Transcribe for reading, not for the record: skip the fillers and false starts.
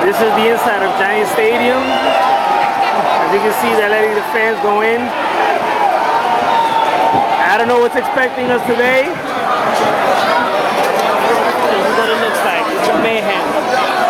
This is the inside of Giant Stadium. As you can see, they're letting the fans go in. I don't know what's expecting us today. This is what it looks like. It's a mayhem.